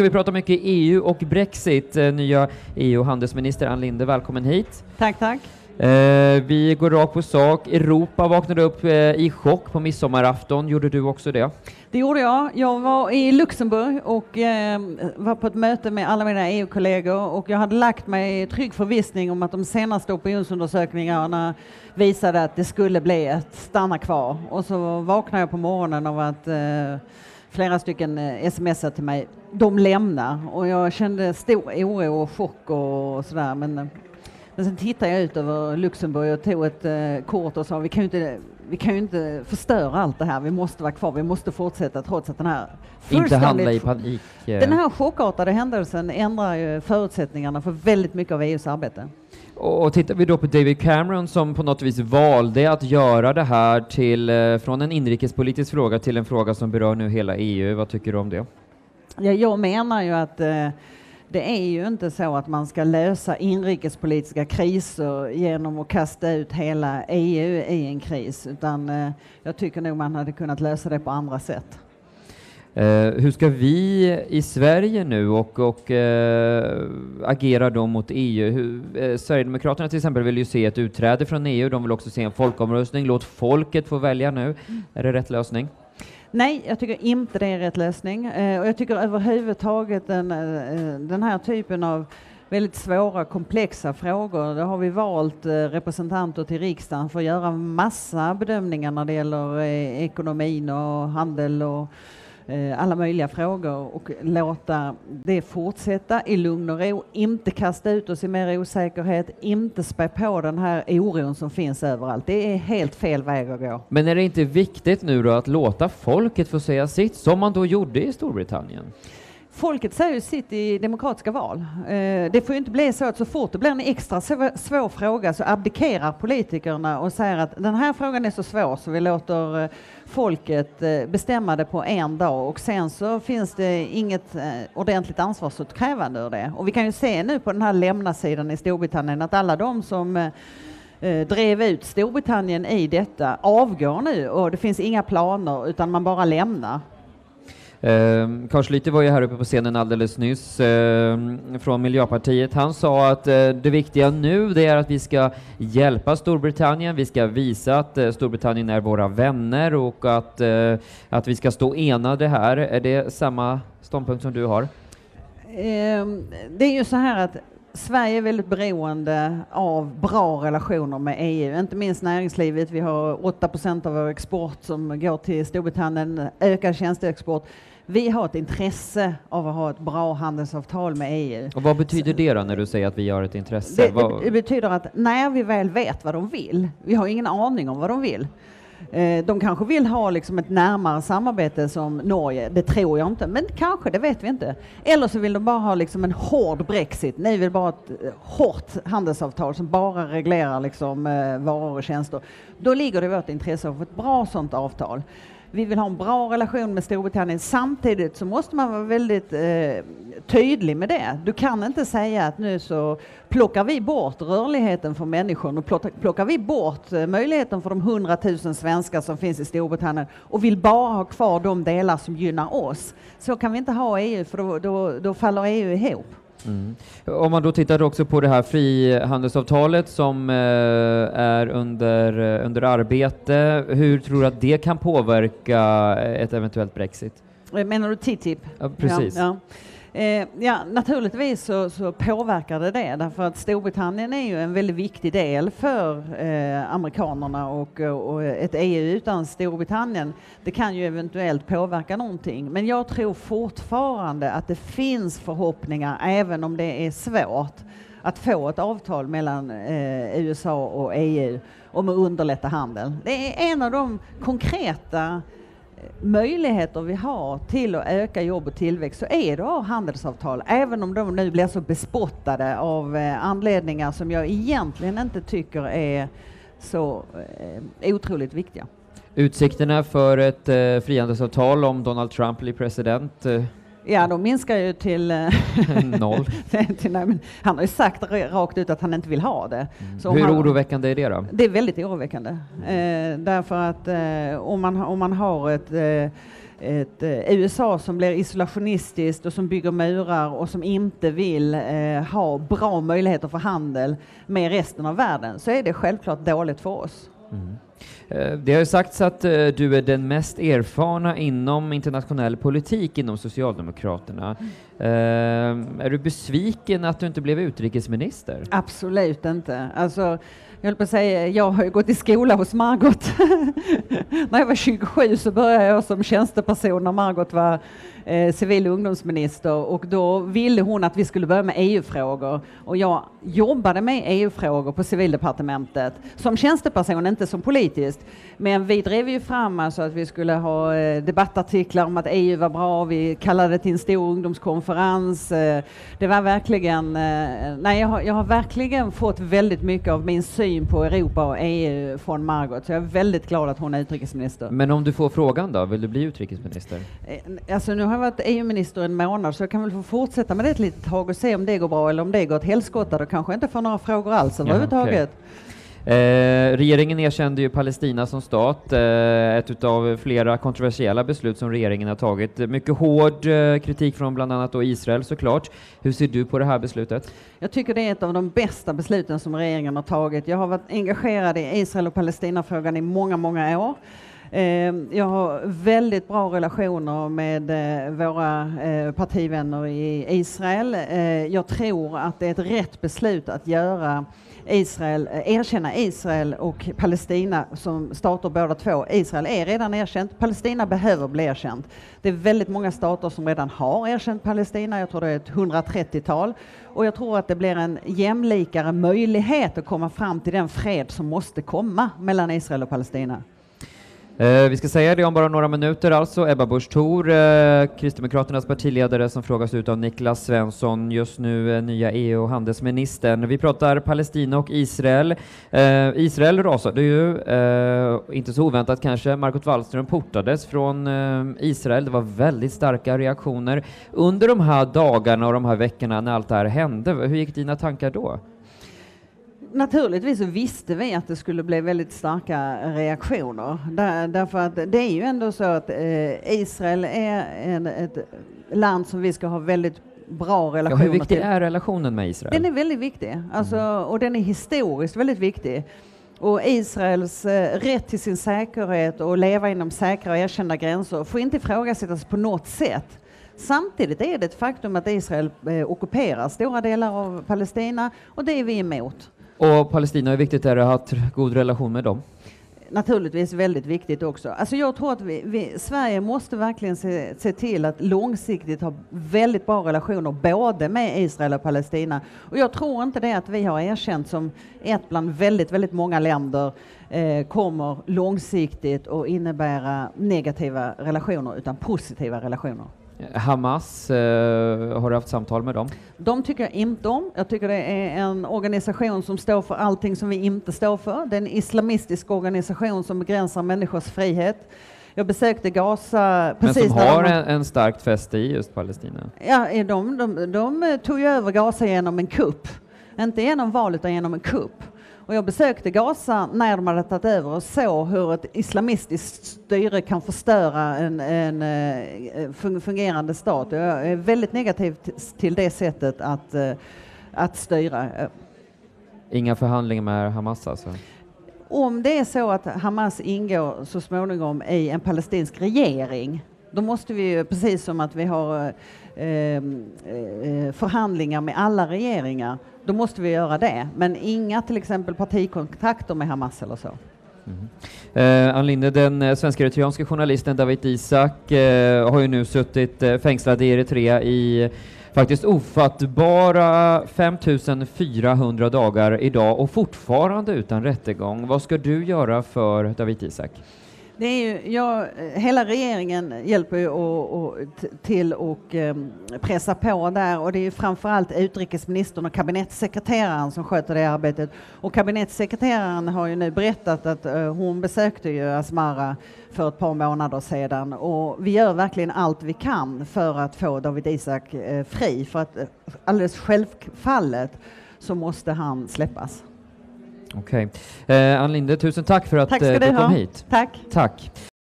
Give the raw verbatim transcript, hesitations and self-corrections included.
ska vi prata mycket E U och Brexit. Nya E U-handelsminister Ann Linde, välkommen hit. Tack, tack. Eh, vi går rakt på sak. Europa vaknade upp eh, i chock på midsommarafton. Gjorde du också det? Det gjorde jag. Jag var i Luxemburg och eh, var på ett möte med alla mina E U-kollegor och jag hade lagt mig i trygg förvissning om att de senaste opinionsundersökningarna visade att det skulle bli ett stanna kvar. Och så vaknade jag på morgonen av att eh, flera stycken eh, smsade till mig. De lämnar och jag kände stor oro och chock och sådär. Men, men sen tittade jag ut över Luxemburg och tog ett eh, kort och sa vi kan ju inte Vi kan ju inte förstöra allt det här. Vi måste vara kvar. Vi måste fortsätta trots att den här inte handla i panik. Den här chockartade händelsen ändrar ju förutsättningarna för väldigt mycket av E U:s arbete. Och tittar vi då på David Cameron som på något vis valde att göra det här till från en inrikespolitisk fråga till en fråga som berör nu hela E U. Vad tycker du om det? Ja, jag menar ju att eh, det är ju inte så att man ska lösa inrikespolitiska kriser genom att kasta ut hela E U i en kris, utan eh, jag tycker nog man hade kunnat lösa det på andra sätt. Uh, hur ska vi i Sverige nu och, och uh, agera då mot E U? Hur, uh, Sverigedemokraterna till exempel vill ju se ett utträde från E U. De vill också se en folkomröstning. Låt folket få välja nu. Mm. Är det rätt lösning? Nej, jag tycker inte det är rätt lösning. Uh, och jag tycker överhuvudtaget den, uh, den här typen av väldigt svåra, komplexa frågor. Då har vi valt uh, representanter till riksdagen för att göra massa bedömningar när det gäller uh, ekonomin och handel och alla möjliga frågor och låta det fortsätta i lugn och ro, inte kasta ut oss i mer osäkerhet, inte spä på den här oron som finns överallt. Det är helt fel väg att gå. Men är det inte viktigt nu då att låta folket få säga sitt som man då gjorde i Storbritannien? Folket säger ju sitt i demokratiska val. Det får ju inte bli så att så fort det blir en extra svår fråga så abdikerar politikerna och säger att den här frågan är så svår så vi låter folket bestämma det på en dag och sen så finns det inget ordentligt ansvarsutkrävande ur det. Och vi kan ju se nu på den här lämna-sidan i Storbritannien att alla de som drev ut Storbritannien i detta avgår nu och det finns inga planer utan man bara lämnar. Eh, Carl Schlyter var ju här uppe på scenen alldeles nyss eh, från Miljöpartiet. Han sa att eh, det viktiga nu det är att vi ska hjälpa Storbritannien. Vi ska visa att eh, Storbritannien är våra vänner och att, eh, att vi ska stå enade här. Är det samma ståndpunkt som du har? Eh, det är ju så här att Sverige är väldigt beroende av bra relationer med E U, inte minst näringslivet. Vi har åtta procent av vår export som går till Storbritannien, ökad tjänsteexport. Vi har ett intresse av att ha ett bra handelsavtal med E U. Och vad betyder det då när du säger att vi har ett intresse? Det, det, det betyder att när vi väl vet vad de vill, vi har ingen aning om vad de vill. De kanske vill ha liksom ett närmare samarbete som Norge, det tror jag inte, men kanske, det vet vi inte. Eller så vill de bara ha liksom en hård Brexit, ni vill bara ha ett hårt handelsavtal som bara reglerar liksom varor och tjänster. Då ligger det i vårt intresse av ett bra sådant avtal. Vi vill ha en bra relation med Storbritannien. Samtidigt så måste man vara väldigt eh, tydlig med det. Du kan inte säga att nu så plockar vi bort rörligheten för människor. Nu plockar, plockar vi bort eh, möjligheten för de hundratusen svenskar som finns i Storbritannien och vill bara ha kvar de delar som gynnar oss. Så kan vi inte ha E U för då, då, då faller E U ihop. Mm. Om man då tittar också på det här frihandelsavtalet som eh, är under, eh, under arbete, hur tror du att det kan påverka ett eventuellt Brexit? Menar du T T I P? Ja, precis. Ja, ja. Eh, ja, naturligtvis så, så påverkar det det, därför att Storbritannien är ju en väldigt viktig del för eh, amerikanerna och, och ett E U utan Storbritannien, det kan ju eventuellt påverka någonting. Men jag tror fortfarande att det finns förhoppningar, även om det är svårt, att få ett avtal mellan eh, U S A och E U om att underlätta handel. Det är en av de konkreta möjligheter vi har till att öka jobb och tillväxt, så är det av handelsavtal, även om de nu blir så bespottade av eh, anledningar som jag egentligen inte tycker är så eh, otroligt viktiga. Utsikterna för ett eh, frihandelsavtal om Donald Trump blir president? Eh. Ja, de minskar ju till noll. till, nej, men han har ju sagt rakt ut att han inte vill ha det. Mm. Så hur han, oroväckande är det då? Det är väldigt oroväckande. Mm. Eh, därför att eh, om, man, om man har ett, eh, ett eh, U S A som blir isolationistiskt och som bygger murar och som inte vill eh, ha bra möjligheter för handel med resten av världen, så är det självklart dåligt för oss. Mm. Det har ju sagts att uh, du är den mest erfarna inom internationell politik inom Socialdemokraterna. Mm. Uh, är du besviken att du inte blev utrikesminister? Absolut inte. Alltså, jag höll på att säga, jag har ju gått i skola hos Margot. När jag var tjugosju så började jag som tjänsteperson när Margot var eh, civil ungdomsminister, och då ville hon att vi skulle börja med E U-frågor, och jag jobbade med E U-frågor på civildepartementet som tjänsteperson, inte som politiskt, men vi drev ju fram alltså att vi skulle ha eh, debattartiklar om att E U var bra, vi kallade det till en stor ungdomskonferens. Eh, det var verkligen, eh, nej jag har, jag har verkligen fått väldigt mycket av min syn på Europa och E U från Margot, så jag är väldigt glad att hon är utrikesminister. Men om du får frågan då, vill du bli utrikesminister? Eh, alltså nu har jag varit E U-minister en månad, så jag kan väl få fortsätta med det ett litet tag och se om det går bra, eller om det går ett helskotta, då kanske jag inte får några frågor alls överhuvudtaget. Ja, okay. Eh, regeringen erkände ju Palestina som stat, eh, ett utav flera kontroversiella beslut som regeringen har tagit. Mycket hård eh, kritik från bland annat då Israel såklart. Hur ser du på det här beslutet? Jag tycker det är ett av de bästa besluten som regeringen har tagit. Jag har varit engagerad i Israel och Palestina-frågan i många, många år. Jag har väldigt bra relationer med våra partivänner i Israel. Jag tror att det är ett rätt beslut att göra Israel, erkänna Israel och Palestina som stater båda två. Israel är redan erkänt, Palestina behöver bli erkänt. Det är väldigt många stater som redan har erkänt Palestina, jag tror det är ett hundratrettiotal. Och jag tror att det blir en jämlikare möjlighet att komma fram till den fred som måste komma mellan Israel och Palestina. Eh, vi ska säga det om bara några minuter alltså. Ebba Busch Thor, eh, Kristdemokraternas partiledare, som frågas ut av Niklas Svensson, just nu eh, nya E U- och handelsministern. Vi pratar Palestina och Israel. Eh, Israel rasade ju, eh, inte så oväntat kanske. Margot Wallström portades från eh, Israel. Det var väldigt starka reaktioner. Under de här dagarna och de här veckorna när allt det här hände, hur gick dina tankar då? Naturligtvis så visste vi att det skulle bli väldigt starka reaktioner. Där, därför att det är ju ändå så att eh, Israel är en, ett land som vi ska ha väldigt bra relationer till. Ja, hur viktig till. är relationen med Israel? Den är väldigt viktig. Alltså, mm. Och den är historiskt väldigt viktig. Och Israels eh, rätt till sin säkerhet och leva inom säkra och erkända gränser får inte ifrågasättas på något sätt. Samtidigt är det ett faktum att Israel eh, ockuperar stora delar av Palestina, och det är vi emot. Och Palestina, hur viktigt är det att ha god relation med dem? Naturligtvis väldigt viktigt också. Alltså jag tror att vi, vi, Sverige måste verkligen se, se till att långsiktigt ha väldigt bra relationer både med Israel och Palestina. Och jag tror inte det att vi har erkänt som ett bland väldigt, väldigt många länder eh, kommer långsiktigt att innebära negativa relationer, utan positiva relationer. Hamas, eh, har du haft samtal med dem? De tycker jag inte om. Jag tycker det är en organisation som står för allting som vi inte står för. Det är en islamistisk organisation som begränsar människors frihet. Jag besökte Gaza precis. Men som har en, en starkt fäste i just Palestina. Ja, de, de, de tog ju över Gaza genom en kupp. Inte genom val utan genom en kupp. Och jag besökte Gaza när de hade tagit över och såg hur ett islamistiskt styre kan förstöra en, en, en fungerande stat. Jag är väldigt negativ till det sättet att, att styra. Inga förhandlingar med Hamas alltså? Om det är så att Hamas ingår så småningom i en palestinsk regering, då måste vi ju, precis som att vi har eh, eh, förhandlingar med alla regeringar, då måste vi göra det. Men inga till exempel partikontakter med Hamas eller så. Mm. Eh, Ann Linde, den eh, svensk-eritreanska journalisten Dawit Isaak eh, har ju nu suttit eh, fängslad i Eritrea i faktiskt ofattbara fem tusen fyrahundra dagar idag och fortfarande utan rättegång. Vad ska du göra för Dawit Isaak? Det är ju, ja, hela regeringen hjälper ju och, och, till och um, pressa på där, och det är ju framförallt utrikesministern och kabinettssekreteraren som sköter det arbetet. Och kabinettssekreteraren har ju nu berättat att uh, hon besökte ju Asmara för ett par månader sedan, och vi gör verkligen allt vi kan för att få Dawit Isaak uh, fri, för att uh, alldeles självfallet så måste han släppas. Okej. Okay. Eh, Ann Linde, tusen tack för att tack eh, du kom ha. hit. Tack. Tack.